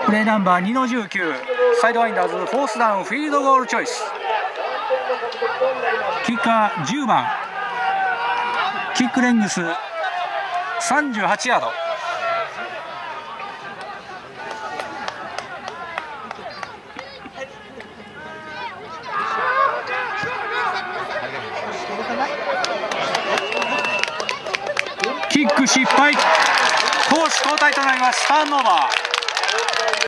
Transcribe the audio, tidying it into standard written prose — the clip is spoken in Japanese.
プレーナンバー2の19、サイドワインダーズフォースダウンフィールドゴールチョイス。キッカー10番、キックレングス38ヤード。キック失敗、攻守交代となります。ターンオーバー。